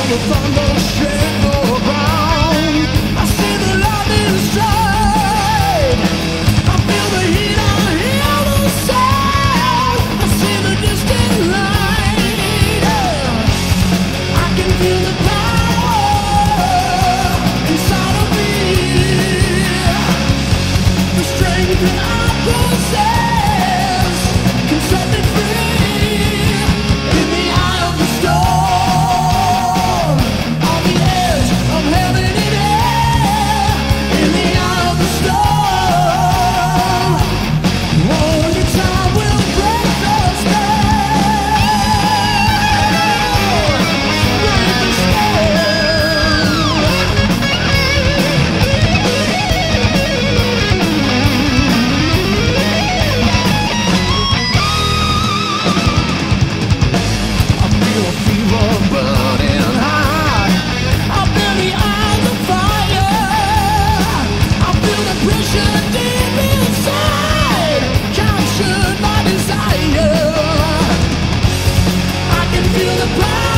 the thunder shake the ground. I see the lightning strike. I feel the heat, I hear the sound. I see the distant light. I can feel the power inside of me. The strength that I possess can set me free. In the eye of the storm, on the edge of heaven and air. In the eye of the storm, only time will break the spell. Break the spell. I feel a fever burning high. I feel the eyes of fire. I feel the pressure deep inside, captured my desire. I can feel the power